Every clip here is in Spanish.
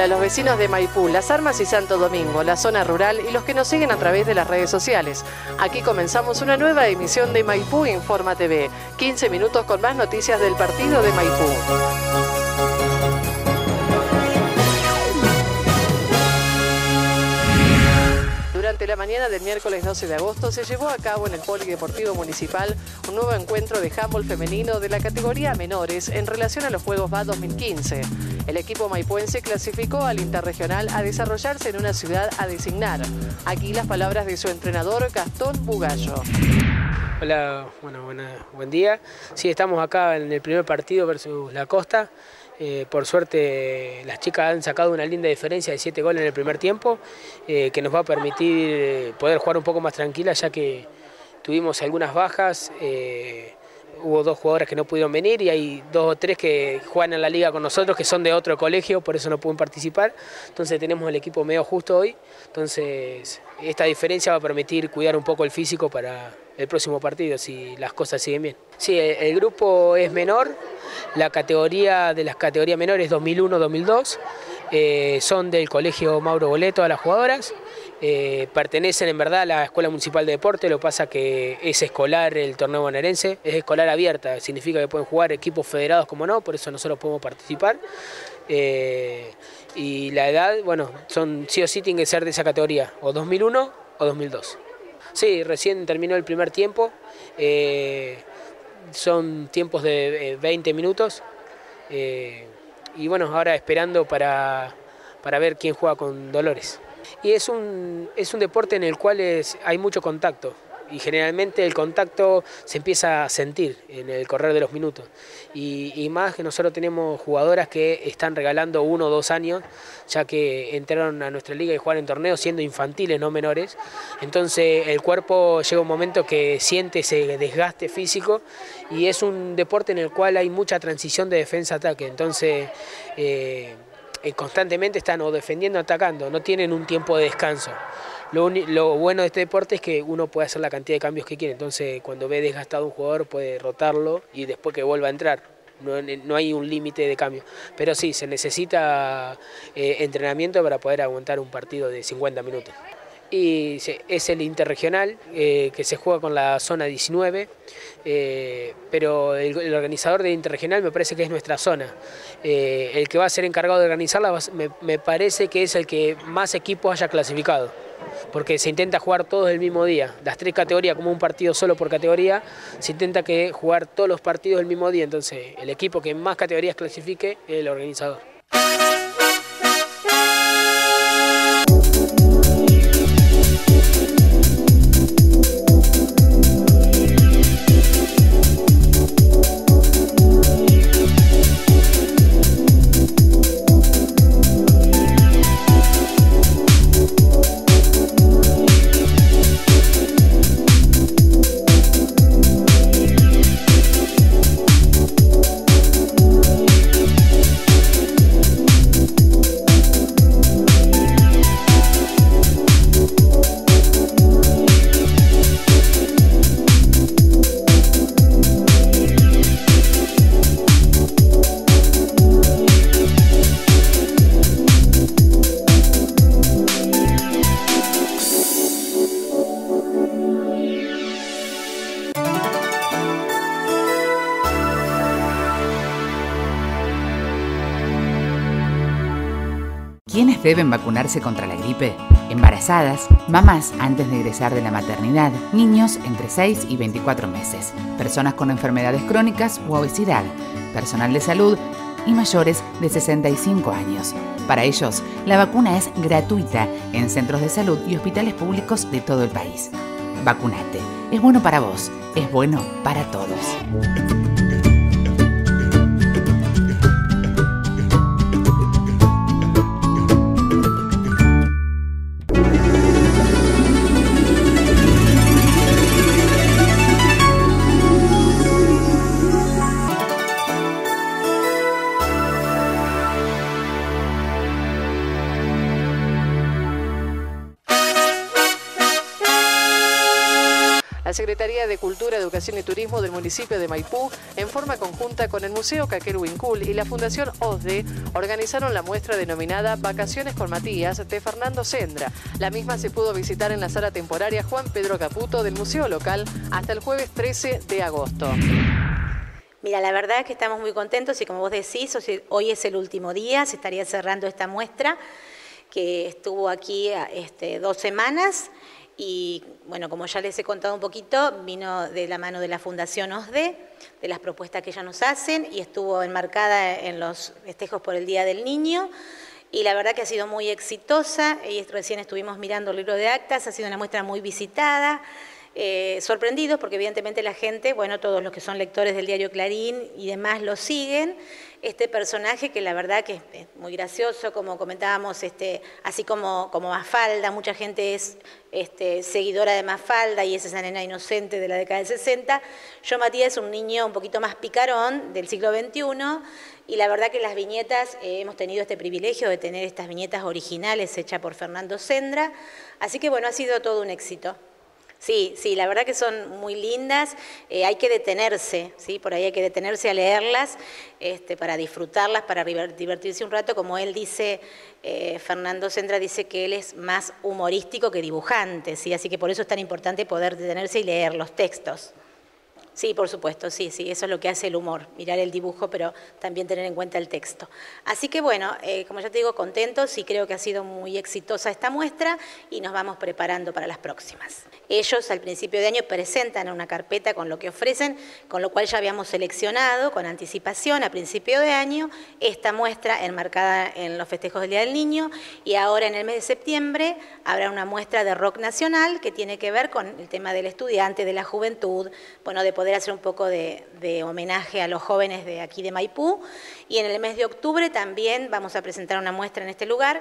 Hola a los vecinos de Maipú, Las Armas y Santo Domingo, la zona rural y los que nos siguen a través de las redes sociales. Aquí comenzamos una nueva emisión de Maipú Informa TV. 15 minutos con más noticias del partido de Maipú. Durante la mañana del miércoles 12 de agosto se llevó a cabo en el Polideportivo Municipal un nuevo encuentro de handball femenino de la categoría menores en relación a los Juegos VA 2015. El equipo maipuense clasificó al interregional a desarrollarse en una ciudad a designar. Aquí las palabras de su entrenador Gastón Bugallo. Hola, buen día. Sí, estamos acá en el primer partido versus La Costa. Por suerte las chicas han sacado una linda diferencia de 7 goles en el primer tiempo, que nos va a permitir poder jugar un poco más tranquila, ya que tuvimos algunas bajas. Hubo 2 jugadoras que no pudieron venir y hay 2 o 3 que juegan en la liga con nosotros, que son de otro colegio, por eso no pueden participar. Entonces tenemos el equipo medio justo hoy. Entonces esta diferencia va a permitir cuidar un poco el físico para el próximo partido, si las cosas siguen bien. Sí, el grupo es menor, la categoría de las categorías menores 2001-2002, son del colegio Mauro Boleto todas las jugadoras. Pertenecen en verdad a la Escuela Municipal de Deporte, lo que pasa que es escolar el torneo bonaerense, es escolar abierta, significa que pueden jugar equipos federados como no, por eso nosotros podemos participar. Y la edad, sí o sí tienen que ser de esa categoría, o 2001 o 2002. Sí, recién terminó el primer tiempo, son tiempos de 20 minutos, y ahora esperando para ver quién juega con Dolores. Y es un deporte en el cual hay mucho contacto y generalmente el contacto se empieza a sentir en el correr de los minutos. Y más que nosotros tenemos jugadoras que están regalando 1 o 2 años, ya que entraron a nuestra liga y juegan en torneos siendo infantiles, no menores. Entonces el cuerpo llega un momento que siente ese desgaste físico y es un deporte en el cual hay mucha transición de defensa-ataque. Entonces constantemente están o defendiendo o atacando, no tienen un tiempo de descanso. Lo bueno de este deporte es que uno puede hacer la cantidad de cambios que quiere, entonces cuando ve desgastado un jugador puede rotarlo y después que vuelva a entrar. No hay un límite de cambio, pero sí, se necesita entrenamiento para poder aguantar un partido de 50 minutos. Y es el interregional que se juega con la zona 19, pero el organizador del interregional me parece que es nuestra zona. El que va a ser encargado de organizarla me parece que es el que más equipos haya clasificado, porque se intenta jugar todos el mismo día, las 3 categorías como un partido solo por categoría, se intenta jugar todos los partidos el mismo día, entonces el equipo que más categorías clasifique es el organizador. ¿Quiénes deben vacunarse contra la gripe? Embarazadas, mamás antes de egresar de la maternidad, niños entre 6 y 24 meses, personas con enfermedades crónicas u obesidad, personal de salud y mayores de 65 años. Para ellos, la vacuna es gratuita en centros de salud y hospitales públicos de todo el país. Vacunate. Es bueno para vos. Es bueno para todos. La La Secretaría de Cultura, Educación y Turismo del municipio de Maipú, en forma conjunta con el Museo Caquel Huincul y la Fundación OSDE, organizaron la muestra denominada Vacaciones con Matías de Fernando Sendra. La misma se pudo visitar en la sala temporaria Juan Pedro Caputo del museo local hasta el jueves 13 de agosto. Mira, la verdad es que estamos muy contentos y como vos decís, hoy es el último día, se estaría cerrando esta muestra que estuvo aquí 2 semanas y bueno, como ya les he contado un poquito, vino de la mano de la Fundación OSDE, de las propuestas que ellas nos hacen y estuvo enmarcada en los festejos por el Día del Niño. Y la verdad que ha sido muy exitosa, y recién estuvimos mirando el libro de actas, ha sido una muestra muy visitada, sorprendidos porque evidentemente la gente, bueno, todos los que son lectores del diario Clarín y demás lo siguen, este personaje que la verdad que es muy gracioso, como comentábamos, así como Mafalda, mucha gente es seguidora de Mafalda y es esa nena inocente de la década del 60, yo Matías es un niño un poquito más picarón del siglo XXI, y la verdad que las viñetas, hemos tenido este privilegio de tener estas viñetas originales hechas por Fernando Sendra, así que bueno, ha sido todo un éxito. Sí, la verdad que son muy lindas, hay que detenerse, ¿sí? Por ahí hay que detenerse a leerlas, para disfrutarlas, para divertirse un rato, como él dice, Fernando Sendra dice que él es más humorístico que dibujante, ¿sí? Así que por eso es tan importante poder detenerse y leer los textos. Sí, por supuesto, sí, eso es lo que hace el humor, mirar el dibujo, pero también tener en cuenta el texto. Así que bueno, como ya te digo, contentos y creo que ha sido muy exitosa esta muestra y nos vamos preparando para las próximas. Ellos al principio de año presentan una carpeta con lo que ofrecen, con lo cual ya habíamos seleccionado con anticipación a principio de año esta muestra enmarcada en los festejos del Día del Niño y ahora en el mes de septiembre habrá una muestra de rock nacional que tiene que ver con el tema del estudiante, de la juventud, bueno, de poder hacer un poco de homenaje a los jóvenes de aquí de Maipú. Y en el mes de octubre también vamos a presentar una muestra en este lugar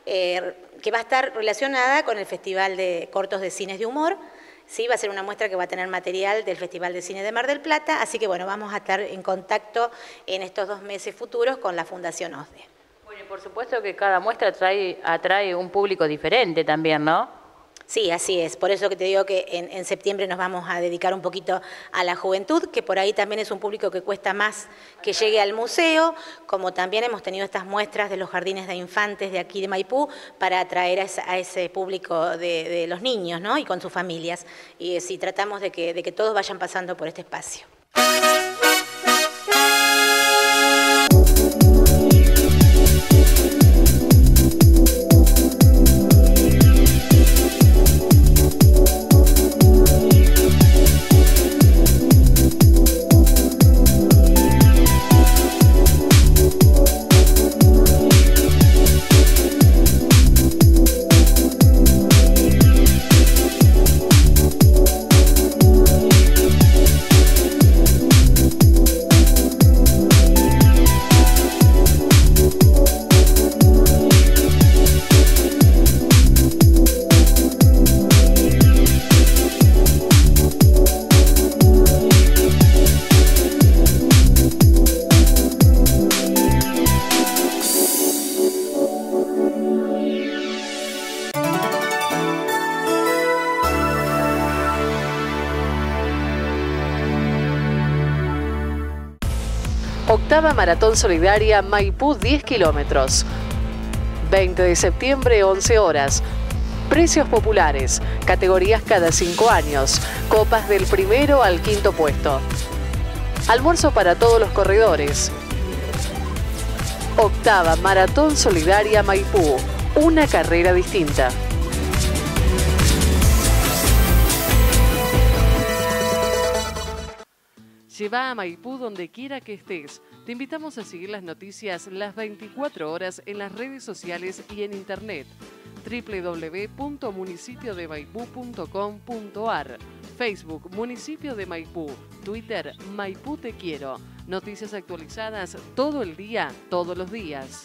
que va a estar relacionada con el Festival de Cortos de Cines de Humor. Sí, va a ser una muestra que va a tener material del Festival de Cine de Mar del Plata, así que bueno, vamos a estar en contacto en estos 2 meses futuros con la Fundación OSDE. Bueno, y por supuesto que cada muestra atrae un público diferente también, ¿no? Sí, así es. Por eso que te digo que en septiembre nos vamos a dedicar un poquito a la juventud, que por ahí también es un público que cuesta más que llegue al museo, como también hemos tenido estas muestras de los jardines de infantes de aquí de Maipú para atraer a ese público de los niños, ¿no? Y con sus familias. Y sí, tratamos de que todos vayan pasando por este espacio. Octava Maratón Solidaria Maipú 10 kilómetros. 20 de septiembre, 11 horas. Precios populares. Categorías cada 5 años. Copas del 1° al 5º puesto. Almuerzo para todos los corredores. Octava Maratón Solidaria Maipú. Una carrera distinta. Lleva a Maipú donde quiera que estés. Te invitamos a seguir las noticias las 24 horas en las redes sociales y en internet. www.municipiodemaipú.com.ar, Facebook Municipio de Maipú, Twitter Maipú Te Quiero. Noticias actualizadas todo el día, todos los días.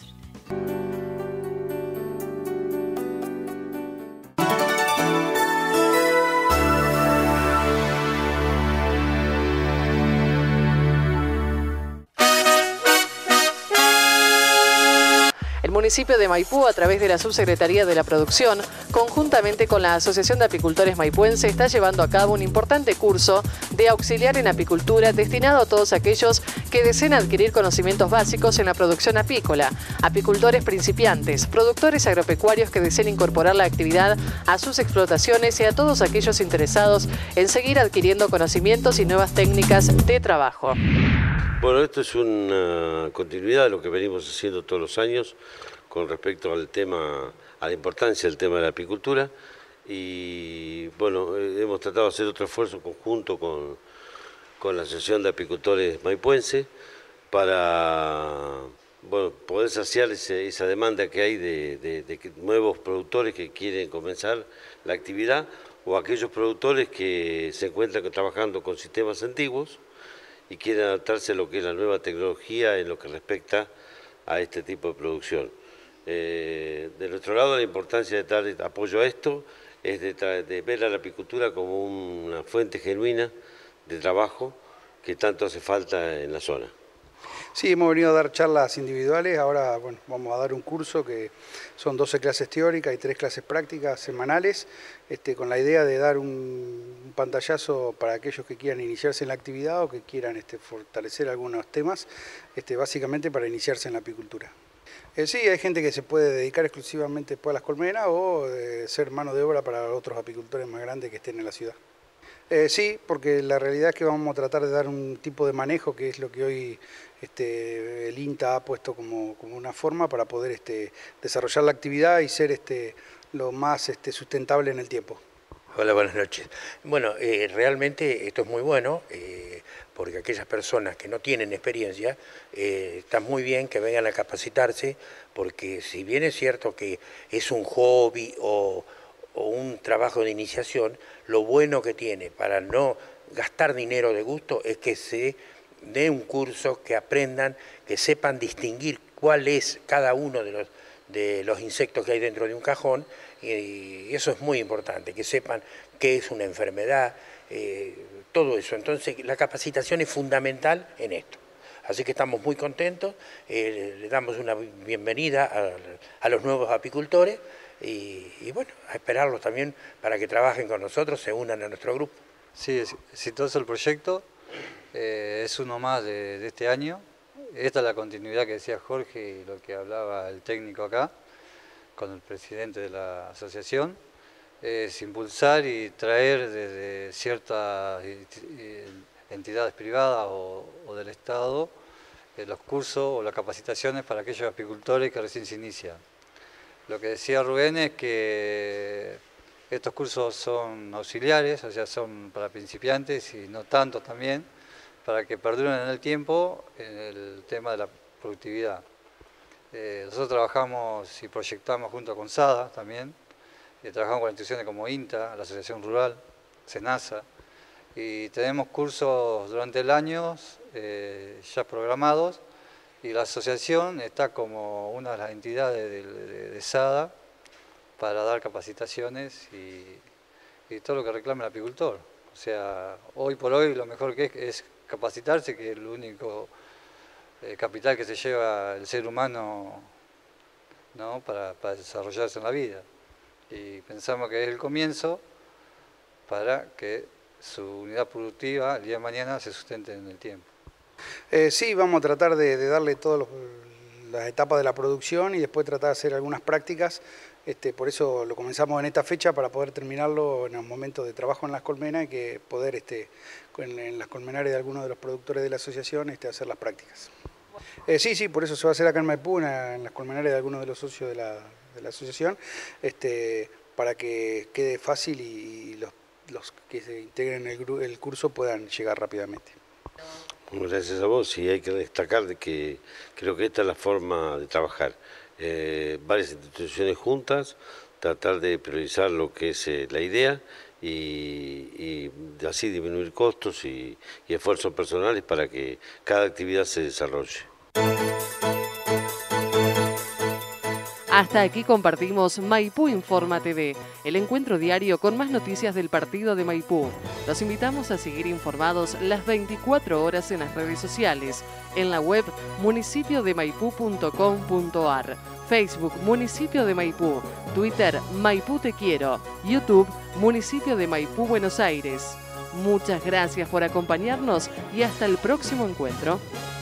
El municipio de Maipú, a través de la Subsecretaría de la Producción, conjuntamente con la Asociación de Apicultores Maipuense, está llevando a cabo un importante curso de auxiliar en apicultura destinado a todos aquellos que deseen adquirir conocimientos básicos en la producción apícola, apicultores principiantes, productores agropecuarios que deseen incorporar la actividad a sus explotaciones y a todos aquellos interesados en seguir adquiriendo conocimientos y nuevas técnicas de trabajo. Bueno, esto es una continuidad de lo que venimos haciendo todos los años con respecto al tema, a la importancia del tema de la apicultura, y bueno, hemos tratado de hacer otro esfuerzo conjunto con la Asociación de Apicultores Maipuense para poder saciar esa demanda que hay de nuevos productores que quieren comenzar la actividad, o aquellos productores que se encuentran trabajando con sistemas antiguos y quieren adaptarse a lo que es la nueva tecnología en lo que respecta a este tipo de producción. De nuestro lado, la importancia de dar apoyo a esto es de ver a la apicultura como una fuente genuina de trabajo que tanto hace falta en la zona. Sí, hemos venido a dar charlas individuales, ahora vamos a dar un curso que son 12 clases teóricas y 3 clases prácticas semanales, con la idea de dar un pantallazo para aquellos que quieran iniciarse en la actividad o que quieran fortalecer algunos temas, básicamente para iniciarse en la apicultura. Sí, hay gente que se puede dedicar exclusivamente a las colmenas o ser mano de obra para otros apicultores más grandes que estén en la ciudad. Sí, porque la realidad es que vamos a tratar de dar un tipo de manejo que es lo que hoy el INTA ha puesto como una forma para poder desarrollar la actividad y ser lo más sustentable en el tiempo. Hola, buenas noches. Bueno, realmente esto es muy bueno, porque aquellas personas que no tienen experiencia, está muy bien que vengan a capacitarse, porque si bien es cierto que es un hobby o un trabajo de iniciación, lo bueno que tiene para no gastar dinero de gusto es que se dé un curso, que aprendan, que sepan distinguir cuál es cada uno de los insectos que hay dentro de un cajón, y eso es muy importante, que sepan qué es una enfermedad, todo eso. Entonces la capacitación es fundamental en esto. Así que estamos muy contentos, le damos una bienvenida a los nuevos apicultores, y bueno, a esperarlos también para que trabajen con nosotros, se unan a nuestro grupo. Sí, es exitoso el proyecto, es uno más de este año. Esta es la continuidad que decía Jorge y lo que hablaba el técnico acá, con el presidente de la asociación, es impulsar y traer desde ciertas entidades privadas o del Estado los cursos o las capacitaciones para aquellos apicultores que recién se inician. Lo que decía Rubén es que estos cursos son auxiliares, o sea, son para principiantes y no tanto también, para que perduren en el tiempo en el tema de la productividad. Nosotros trabajamos y proyectamos junto con SADA también, trabajamos con instituciones como INTA, la Asociación Rural, SENASA, y tenemos cursos durante el año ya programados, y la asociación está como una de las entidades de SADA para dar capacitaciones y todo lo que reclama el apicultor. O sea, hoy por hoy lo mejor que es capacitarse, que es el único capital que se lleva el ser humano, ¿no? para desarrollarse en la vida. Y pensamos que es el comienzo para que su unidad productiva el día de mañana se sustente en el tiempo. Sí, vamos a tratar de darle todas las etapas de la producción y después tratar de hacer algunas prácticas. Por eso lo comenzamos en esta fecha, para poder terminarlo en el momento de trabajo en las colmenas y que poder en las colmenares de algunos de los productores de la asociación hacer las prácticas. Sí, por eso se va a hacer acá en Maipú, en las colmenares de algunos de los socios de la asociación, para que quede fácil y los que se integren en el curso puedan llegar rápidamente. Gracias a vos, y hay que destacar de que creo que esta es la forma de trabajar. Varias instituciones juntas, tratar de priorizar lo que es la idea y así disminuir costos y esfuerzos personales para que cada actividad se desarrolle. Hasta aquí compartimos Maipú Informa TV, el encuentro diario con más noticias del partido de Maipú. Los invitamos a seguir informados las 24 horas en las redes sociales, en la web municipiodemaipú.com.ar. Facebook Municipio de Maipú, Twitter Maipú Te Quiero, YouTube Municipio de Maipú Buenos Aires. Muchas gracias por acompañarnos y hasta el próximo encuentro.